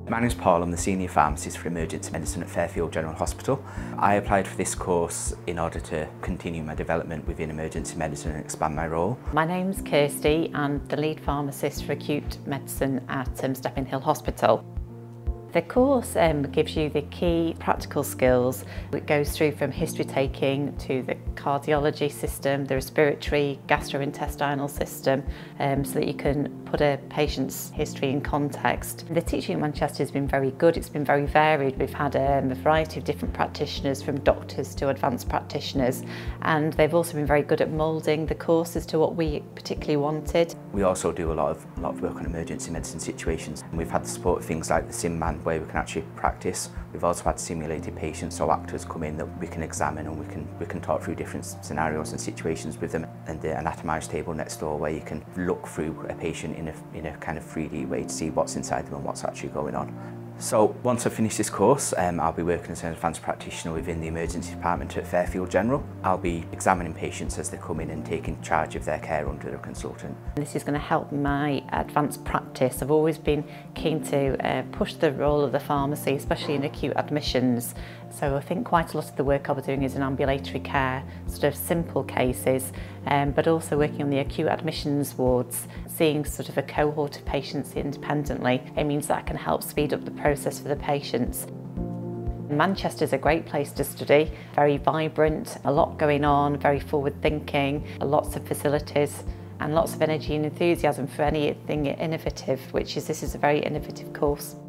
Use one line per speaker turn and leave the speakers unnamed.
My name is Paul, I'm the Senior Pharmacist for Emergency Medicine at Fairfield General Hospital. I applied for this course in order to continue my development within emergency medicine and expand my role.
My name's Kirsty, I'm the lead pharmacist for acute medicine at Stepping Hill Hospital. The course gives you the key practical skills. It goes through from history taking to the cardiology system, the respiratory, gastrointestinal system, so that you can put a patient's history in context. The teaching at Manchester has been very good, it's been very varied. We've had a variety of different practitioners, from doctors to advanced practitioners, and they've also been very good at moulding the courses to what we particularly wanted. We
also do a lot of work on emergency medicine situations. We've had the support of things like the SimMan, where we can actually practice. We've also had simulated patients, so actors come in that we can examine, and we can talk through different scenarios and situations with them, and the anatomised table next door where you can look through a patient in a kind of 3D way to see what's inside them and what's actually going on. So once I finish this course, I'll be working as an advanced practitioner within the emergency department at Fairfield General. I'll be examining patients as they come in and taking charge of their care under a consultant.
This is going to help my advanced practice. I've always been keen to push the role of the pharmacy, especially in acute admissions. So I think quite a lot of the work I'll be doing is in ambulatory care, sort of simple cases, but also working on the acute admissions wards, seeing sort of a cohort of patients independently. It means that I can help speed up the process for the patients. Manchester's a great place to study, very vibrant, a lot going on, very forward thinking, lots of facilities and lots of energy and enthusiasm for anything innovative, this is a very innovative course.